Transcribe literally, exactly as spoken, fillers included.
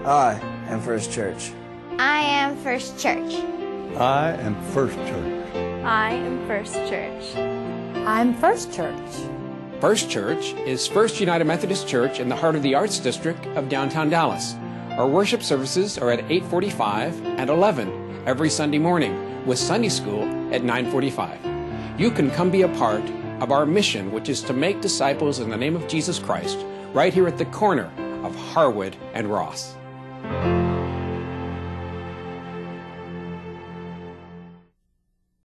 I am First Church. I am First Church. I am First Church. I am First Church. I'm First Church. First Church is First United Methodist Church in the heart of the Arts District of downtown Dallas. Our worship services are at eight forty-five and eleven every Sunday morning, with Sunday school at nine forty-five. You can come be a part of our mission, which is to make disciples in the name of Jesus Christ, right here at the corner of Harwood and Ross.